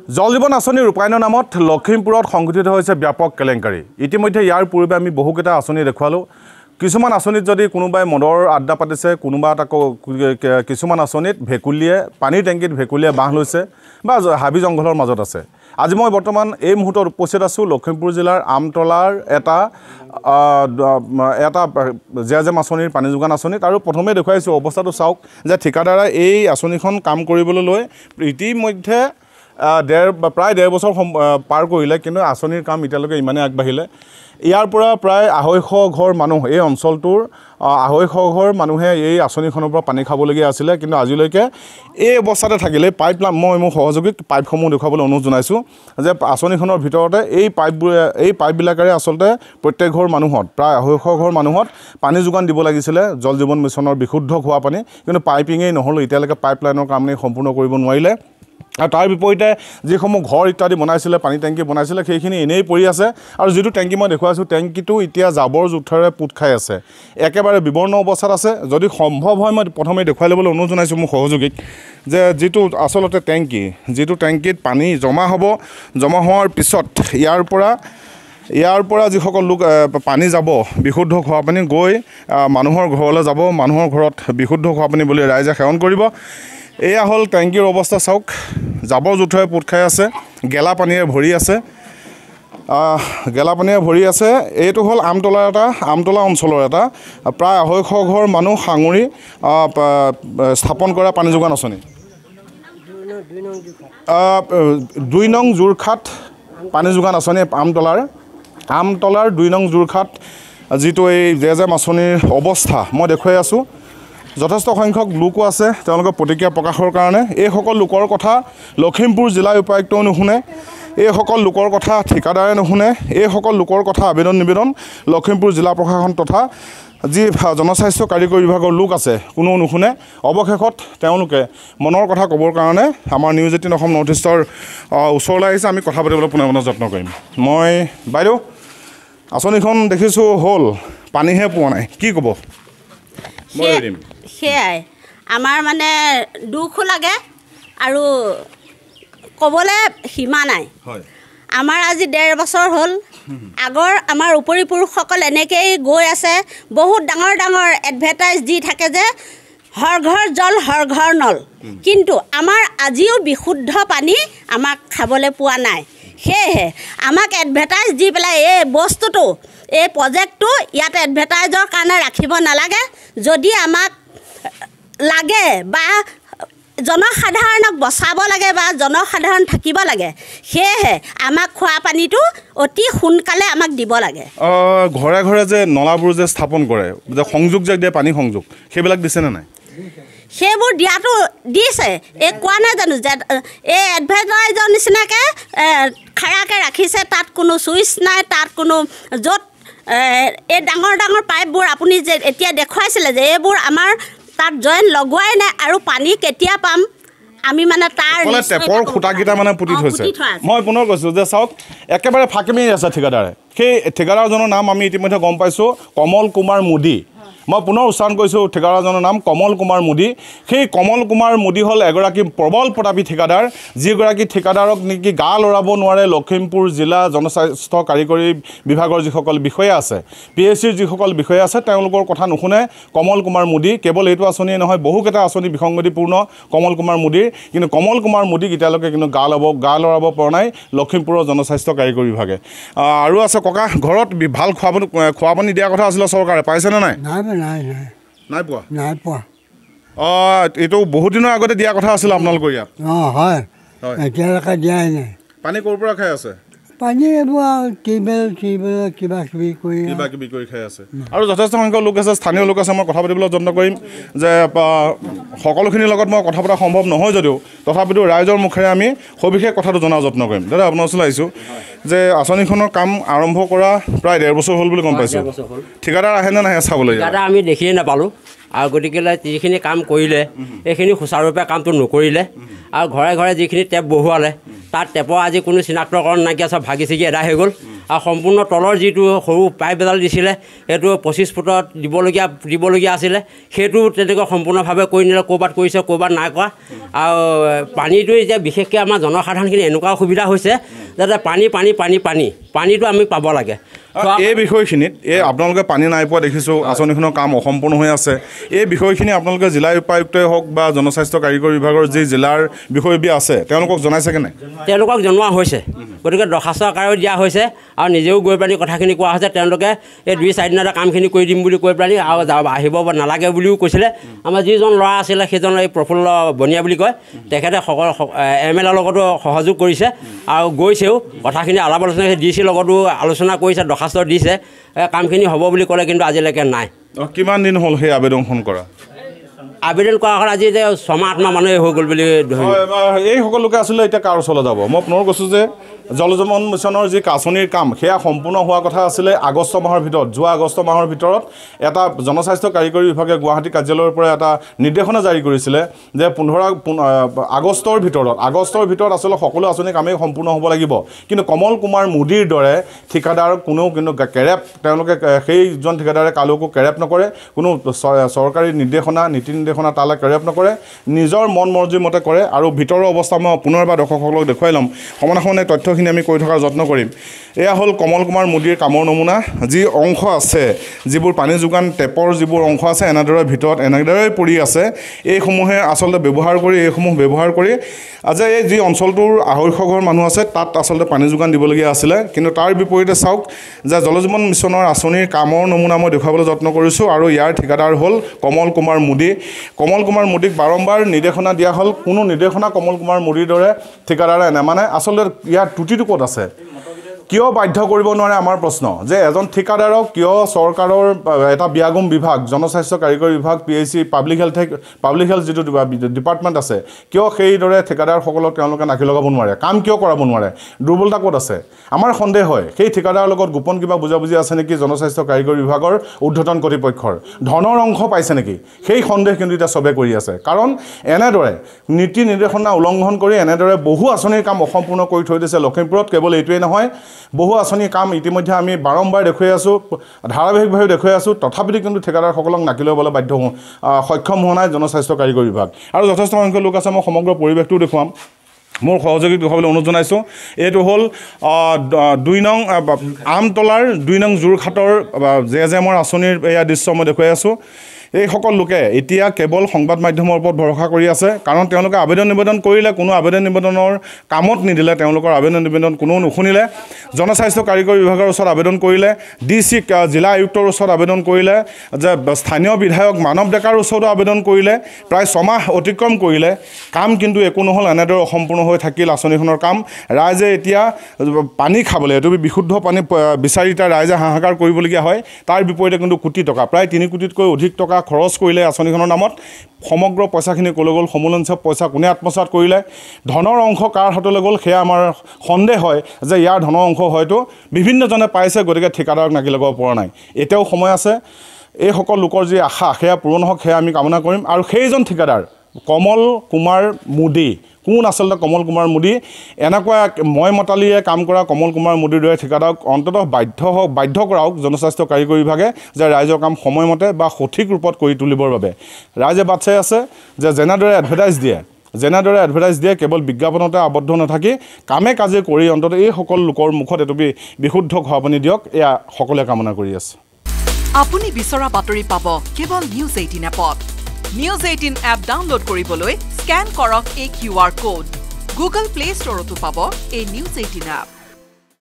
জল জীৱন আঁচনি ৰূপায়ণৰ নামত লখিমপুৰত সংঘটিত হৈছে ব্যাপক কেলেংকাৰী। ইতিমধ্যে ইয়াৰ পূৰ্বে আমি বহুকেইটা আঁচনি দেখুৱালোঁ। কিছুমান আঁচনিত যদি কোনোবাই মদৰ আড্ডা পাতিছে, কোনোবাত আকৌ কিছুমান আঁচনিত ভেকুলীয়ে পানীৰ টেংকিত ভেকুলীয়ে বাঁহ লৈছে বা হাবি জংঘলৰ মাজত আছে। আজি মই বৰ্তমান এই মুহূৰ্তত উপস্থিত আছোঁ লখিমপুৰ জিলাৰ আমতলাৰ এটা জেজেম আঁচনিৰ পানী যোগান আঁচনিত। আৰু প্ৰথমে দেখুৱাইছোঁ অৱস্থাটো চাওক যে ঠিকাদাৰে এই আঁচনিখন কাম কৰিবলৈ লৈ ইতিমধ্যে প্ৰায় 1.5 বছৰ পাৰ কৰিলে, কিন্তু আঁচনিৰ কাম এতিয়ালৈকে ইমানেই আগবাঢ়িলে। ইয়াৰ পৰা প্ৰায় 250 ঘৰ মানুহ, এই অঞ্চলটোৰ 250 ঘৰ মানুহে এই আঁচনিখনৰ পৰা পানী খাবলগীয়া আছিলে, কিন্তু আজিলৈকে এই অৱস্থাতে থাকিলে। মই মোৰ সহযোগীক পাইপসমূহ দেখুৱাবলৈ অনুৰোধ জনাইছোঁ যে আঁচনিখনৰ ভিতৰতে এই পাইপবিলাকেৰে আচলতে প্ৰত্যেক ঘৰ মানুহত প্ৰায় 250 ঘৰ মানুহত পানী যোগান দিব লাগিছিলে, জল জীৱন মিছনৰ বিশুদ্ধ খোৱা পানী, কিন্তু পাইপিঙেই নহ'ল। এতিয়ালৈকে পাইপলাইনৰ কাম সম্পূৰ্ণ কৰিব নোৱাৰিলে। আৰু তাৰ বিপৰীতে যিসমূহ ঘৰ ইত্যাদি বনাইছিলে, পানী টেংকি বনাইছিলে, সেইখিনি এনেই পৰি আছে। আৰু যিটো টেংকি মই দেখুৱাইছোঁ, টেংকিটো এতিয়া জাবৰ জোঁথৰেৰে পোত খাই আছে, একেবাৰে বিবৰ্ণ অৱস্থাত আছে। যদি সম্ভৱ হয় মই প্ৰথমে দেখুৱাই ল'বলৈ অনুৰোধ জনাইছোঁ মোৰ সহযোগীক যে যিটো আচলতে যিটো টেংকিত পানী জমা হ'ব, জমা হোৱাৰ পিছত ইয়াৰ পৰা যিসকল লোক পানী যাব, বিশুদ্ধ খোৱা পানী গৈ মানুহৰ ঘৰলৈ যাব, মানুহৰ ঘৰত বিশুদ্ধ খোৱা পানী বুলি ৰাইজে সেৱন কৰিব। এয়া হ'ল টেংকিৰ অৱস্থা চাওক, জাবৰ জোঁথৰে পোত খাই আছে, গেলা পানীৰে ভৰি আছে। এইটো হ'ল আমতলা অঞ্চলৰ এটা প্ৰায় 250 ঘৰ মানুহ সাঙুৰি স্থাপন কৰা পানী যোগান আঁচনি। 2 নং জোৰখাট পানী যোগান আঁচনি আমতলাৰ 2 নং জোৰখাট যিটো এই জেজেম আঁচনিৰ অৱস্থা মই দেখুৱাই আছোঁ। যথেষ্ট সংখ্যক লোকো আছে, তেওঁলোকৰ প্ৰতিক্ৰিয়া প্ৰকাশৰ কাৰণে। এইসকল লোকৰ কথা লখিমপুৰ জিলা উপায়ুক্তও নুশুনে, এইসকল লোকৰ কথা ঠিকাদাৰে নুশুনে, এইসকল লোকৰ কথা নিবেদন লখিমপুৰ জিলা প্ৰশাসন তথা যি জনস্বাস্থ্য কাৰিকৰী বিভাগৰ লোক আছে কোনেও নুশুনে। অৱশেষত তেওঁলোকে মনৰ কথা ক'বৰ কাৰণে আমাৰ নিউজ 18 অসম নৰ্থ ইষ্টৰ ওচৰলৈ আহিছে। আমি কথা পাতিবলৈ পুনৰ যত্ন কৰিম। মই বাইদেউ, আঁচনিখন দেখিছোঁ হ'ল, পানীহে পোৱা নাই, কি ক'ব? সেয়াই আমাৰ মানে দুখো লাগে আৰু ক'বলৈ সীমা নাই। আমাৰ আজি 1.5 বছৰ হ'ল। আগৰ আমাৰ উপৰি পুৰুষসকল এনেকৈয়ে গৈ আছে, বহুত ডাঙৰ এডভাৰটাইজ দি থাকে যে হৰ ঘৰ জল হৰ ঘৰ নল, কিন্তু আমাৰ আজিও বিশুদ্ধ পানী আমাক খাবলৈ পোৱা নাই। সেয়েহে আমাক এডভাৰটাইজ দি পেলাই এই বস্তুটো, এই প্ৰজেক্টটো ইয়াত এডভাৰটাইজৰ কাৰণে ৰাখিব নালাগে। যদি আমাক লাগে বা জনসাধাৰণক বচাব লাগে বা জনসাধাৰণ থাকিব লাগে, সেয়েহে আমাক খোৱা পানীটো অতি সোনকালে আমাক দিব লাগে। ঘৰে ঘৰে যে নলাবোৰ যে স্থাপন কৰে, যে সংযোগ যে দিয়ে, পানী সংযোগ, সেইবিলাক দিছেনে নাই? সেইবোৰ দিয়াটো দিছে, এই কোৱা নাই জানো যে এই এডভাৰটাইজৰ নিচিনাকৈ খাৰাকৈ ৰাখিছে, তাত কোনো ছুইচ নাই, তাত কোনো য'ত এই ডাঙৰ পাইপবোৰ আপুনি যে এতিয়া দেখুৱাইছিলে যে এইবোৰ আমাৰ তাত জইণ্ট লগোৱাই নাই। আৰু পানী কেতিয়া পাম আমি মানে তাৰ টেপৰ খুঁটাকেইটা মানে পুতি থৈছে। মই পুনৰ কৈছোঁ যে চাওক, একেবাৰে ফাঁকি মাৰি আছে ঠিকাদাৰে। সেই ঠিকাদাৰজনৰ নাম আমি ইতিমধ্যে গম পাইছোঁ, কমল কুমাৰ মোদী। মই পুনৰ উচ্চাৰণ কৰিছোঁ, ঠিকাদাৰজনৰ নাম কমল কুমাৰ মোদী। সেই কমল কুমাৰ মোদী হ'ল এগৰাকী প্ৰবল প্ৰতাপী ঠিকাদাৰ, যিগৰাকী ঠিকাদাৰক নেকি গা লৰাব নোৱাৰে লখিমপুৰ জিলা জনস্বাস্থ্য কাৰিকৰী বিভাগৰ যিসকল বিষয়া আছে, PHCৰ যিসকল বিষয়া আছে, তেওঁলোকৰ কথা নুশুনে কমল কুমাৰ মোদী। কেৱল এইটো আঁচনিয়ে নহয়, বহুকেইটা আঁচনি বিসংগতিপূৰ্ণ কমল কুমাৰ মোদীৰ, কিন্তু কমল কুমাৰ মোদীক এতিয়ালৈকে কিন্তু গা লৰাব পৰা নাই লখিমপুৰৰ জনস্বাস্থ্য কাৰিকৰী বিভাগে। আৰু আছে ককা, ঘৰত ভাল খোৱা পানী দিয়াৰ কথা আছিলে, চৰকাৰে পাইছেনে নাই? নাই পোৱা। এইটো বহুত দিনৰ আগতে দিয়া কথা আছিলে আপোনালোকৰ ইয়াত? হয়, এতিয়ালৈকে দিয়াই নাই। পানী ক'ৰ পৰা খাই আছে? পানী এইবোৰ টিউবেল কিবা কিবি কৰি খাই আছে। আৰু যথেষ্ট সংখ্যক লোক আছে, স্থানীয় লোক আছে, মই কথা পাতিবলৈ যত্ন কৰিম যে সকলোখিনিৰ লগত মই কথা পতা সম্ভৱ নহয় যদিও তথাপিতো ৰাইজৰ মুখেৰে আমি সবিশেষ কথাটো জনাৰ যত্ন কৰিম। দাদা, আপোনাৰ ওচৰলৈ আহিছোঁ যে আঁচনিখনৰ কাম আৰম্ভ কৰা প্ৰায় 1.5 বছৰ হ'ল বুলি গম পাইছোঁ। ঠিকাদাৰ আহেনে নাহে চাবলৈ? দাদা আমি দেখিয়ে নাপালোঁ, আৰু গতিকে যিখিনি কাম কৰিলে এইখিনি সুচাৰুৰূপে কামটো নকৰিলে। আৰু ঘৰে ঘৰে যিখিনি টেপ বহুৱালে, তাত টেপৰ আজি কোনো চিনাক্তকৰণ নাইকিয়া, চব ভাগি ছিগি এদাই হৈ গ'ল। আৰু সম্পূৰ্ণ তলৰ যিটো সৰু পাইপ এডাল দিছিলে সেইটো 25 ফুটত দিবলগীয়া আছিলে সেইটো তেনেকৈ সম্পূৰ্ণভাৱে কৰি নিলে ক'ৰবাত কৰিছে ক'ৰবাত নাই কৰা আৰু পানীটো এতিয়া বিশেষকৈ আমাৰ জনসাধাৰণখিনি এনেকুৱা অসুবিধা হৈছে যাতে পানীটো আমি পাব লাগে এই বিষয়খিনিত আপোনালোকে পানী নাই পোৱা দেখিছোঁ আঁচনিখনৰ কাম অসম্পূৰ্ণ হৈ আছে এই বিষয়খিনি আপোনালোকে জিলা উপায়ুক্তই হওক বা জনস্বাস্থ্য কাৰিকৰী বিভাগৰ যি জিলাৰ বিষয়ববীয়া আছে তেওঁলোকক জনাইছেগে নাই তেওঁলোকক জনোৱা হৈছে গতিকে দৰখাস্ত আকাৰেও দিয়া হৈছে আৰু নিজেও গৈ পেলাই কথাখিনি কোৱা হৈছে তেওঁলোকে এই 2-4 দিনতে কামখিনি কৰি দিম বুলি কৈ পেলাই আৰু আহিব নালাগে বুলিও কৈছিলে আমাৰ যিজন ল'ৰা আছিলে সেইজন এই প্ৰফুল্ল বনিয়া বুলি কয় তেখেতে সকলো MLA লগতো সহযোগ কৰিছে আৰু গৈছেও কথাখিনি আলাপ আলোচনা DC লগতো আলোচনা কৰিছে দৰখাস্ত দিছে কামখিনি হ'ব বুলি ক'লে কিন্তু আজিলৈকে নাই কিমান দিন হ'ল সেই আবেদনখন কৰা আবেদন কৰা আজি 6-8 মাহ মানুহে হৈ গ'ল বুলি এই সকলোকে আছিলে এতিয়া কাৰ ওচৰলৈ যাব মই পুনৰ কৈছোঁ যে জল জীৱন মিছনৰ যি আঁচনিৰ কাম সেয়া সম্পূৰ্ণ হোৱা কথা আছিলে আগষ্ট মাহৰ ভিতৰত যোৱা আগষ্ট মাহৰ ভিতৰত এটা জনস্বাস্থ্য কাৰিকৰী বিভাগে গুৱাহাটী কাৰ্যালয়ৰ পৰা এটা নিৰ্দেশনা জাৰি কৰিছিলে যে 15 আগষ্টৰ ভিতৰত আচলতে সকলো আঁচনি কামেই সম্পূৰ্ণ হ'ব লাগিব কিন্তু কমল কুমাৰ মোদীৰ দৰে ঠিকাদাৰ কোনেও কিন্তু কেৰেপ তেওঁলোকে সেইজন ঠিকাদাৰে কালৈকো কেৰেপ নকৰে কোনো চৰকাৰী নীতি নিৰ্দেশনা তালৈ কেৰেপ নকৰে নিজৰ মন মৰ্জি মতে কৰে আৰু ভিতৰৰ অৱস্থা মই পুনৰবাৰ দৰ্শকসকলক দেখুৱাই ল'ম সমানে তথ্যখিনি আমি কৈ থকাৰ যত্ন কৰিম এয়া হ'ল কমল কুমাৰ মোদীৰ কামৰ নমুনা যি অংশ আছে যিবোৰ পানী যোগান টেপৰ যিবোৰ অংশ আছে এনেদৰে ভিতৰত এনেদৰে পৰি আছে এইসমূহে আচলতে ব্যৱহাৰ কৰি আজি এই যি অঞ্চলটোৰ 250 ঘৰ মানুহ আছে তাত আচলতে পানী যোগান দিবলগীয়া আছিলে কিন্তু তাৰ বিপৰীতে চাওক যে জল জীৱন মিছনৰ আঁচনিৰ কামৰ নমুনা মই দেখুৱাবলৈ যত্ন কৰিছোঁ আৰু ইয়াৰ ঠিকাদাৰ হ'ল কমল কুমাৰ মোদীক বাৰম্বাৰ নিৰ্দেশনা দিয়া হ'ল কোনো নিৰ্দেশনা কমল কুমাৰ মোদীৰ দৰে ঠিকাদাৰে নেমানে আচলতে ইয়াৰ ত্ৰুটিটো ক'ত আছে কিয় বাধ্য কৰিব নোৱাৰে আমাৰ প্ৰশ্ন যে এজন ঠিকাদাৰক কিয় চৰকাৰৰ এটা বিয়াগুম বিভাগ জনস্বাস্থ্য কাৰিকৰী বিভাগ PHC পাব্লিক হেল্থ যিটো ডিপাৰ্টমেণ্ট আছে কিয় সেইদৰে ঠিকাদাৰসকলক তেওঁলোকে নাকি লগাব নোৱাৰে কাম কিয় কৰাব নোৱাৰে দুৰ্বলতা ক'ত আছে আমাৰ সন্দেহ হয় সেই ঠিকাদাৰৰ লগত গোপন কিবা বুজাবুজি আছে নেকি জনস্বাস্থ্য কাৰিকৰী বিভাগৰ ঊৰ্ধ্বতন কৰ্তৃপক্ষৰ ধনৰ অংশ পাইছে নেকি সেই সন্দেহ কিন্তু এতিয়া চবে কৰি আছে কাৰণ এনেদৰে নীতি নিৰ্দেশনা উলংঘন কৰি এনেদৰে বহু আঁচনিৰ কাম অসম্পূৰ্ণ কৰি থৈ দিছে লখিমপুৰত কেৱল এইটোৱেই নহয় বহু আঁচনিৰ কাম ইতিমধ্যে আমি বাৰম্বাৰ দেখুৱাই আছোঁ ধাৰাবাহিকভাৱে দেখুৱাই আছোঁ তথাপিতো কিন্তু ঠিকাদাৰসকলক নাকি ল'বলৈ সক্ষম হোৱা নাই জনস্বাস্থ্য কাৰিকৰী বিভাগ আৰু যথেষ্ট সংখ্যক লোক আছে মই সমগ্ৰ পৰিৱেশটো দেখুৱাম মোৰ সহযোগীক দেখুৱাবলৈ অনুৰোধ জনাইছোঁ এইটো হ'ল 2 নং আমতলাৰ 2 নং জোৰঘাটৰ জেমৰ আঁচনিৰ এয়া দৃশ্য মই দেখুৱাই আছোঁ এইসকল লোকে এতিয়া কেৱল সংবাদ মাধ্যমৰ ওপৰত ভৰসা কৰি আছে কাৰণ তেওঁলোকে আবেদন নিবেদন কৰিলে কোনো আবেদন নিবেদনৰ কামত নিদিলে তেওঁলোকৰ আবেদন নিবেদন কোনো নুশুনিলে জনস্বাস্থ্য কাৰিকৰী বিভাগৰ ওচৰত আবেদন কৰিলে DC জিলা আয়ুক্তৰ ওচৰত আবেদন কৰিলে যে স্থানীয় বিধায়ক মানৱ ডেকাৰ ওচৰতো আবেদন কৰিলে প্ৰায় 6 মাহ অতিক্ৰম কৰিলে কাম কিন্তু একো নহ'ল এনেদৰে অসম্পূৰ্ণ হৈ থাকিল আঁচনিখনৰ কাম ৰাইজে এতিয়া পানী খাবলৈ এইটো বিশুদ্ধ পানী বিচাৰি তাৰ ৰাইজে হাহাকাৰ কৰিবলগীয়া হয় তাৰ বিপৰীতে কিন্তু কোটি টকা প্ৰায় 3 কোটিতকৈ অধিক টকা খৰচ কৰিলে আঁচনিখনৰ নামত সমগ্ৰ পইচাখিনি ক'লৈ গ'ল সমূলন পইচা কোনে আত্মসাৎ কৰিলে ধনৰ অংশ কাৰ হাতলৈ গ'ল সেয়া আমাৰ সন্দেহ হয় যে ইয়াৰ ধনৰ অংশ হয়তো বিভিন্নজনে পাইছে গতিকে ঠিকাদাৰক নাকি লগাব পৰা নাই এতিয়াও সময় আছে এইসকল লোকৰ যি আশা সেয়া পূৰণ হওক সেয়া আমি কামনা কৰিম আৰু সেইজন ঠিকাদাৰ কমল কুমাৰ মোদী কোন আচলতে কমল কুমাৰ মোদী এনেকুৱা মই মতালিয়ে কাম কৰা কমল কুমাৰ মোদীৰ দৰে ঠিকাদাৰক অন্ততঃ বাধ্য কৰাওক জনস্বাস্থ্য কাৰিকৰী বিভাগে যে ৰাইজৰ কাম সময়মতে বা সঠিক ৰূপত কৰি তুলিবৰ বাবে ৰাইজে বাট চাই আছে যে যেনেদৰে এডভাৰটাইজ দিয়ে কেৱল বিজ্ঞাপনতে আবদ্ধ নাথাকি কামে কাজে কৰি অন্ততঃ এই সকল লোকৰ মুখত এটুপি বিশুদ্ধ খোৱা পানী দিয়ক এয়া সকলোৱে কামনা কৰি আছে আপুনি বিচৰা বাতৰি পাব কেৱল News 18 এপত News 18 এপ ডাউনলোড কৰিবলৈ স্ক্যান কৰক এই QR code Google Play Store তো পাব এই News 18 এপ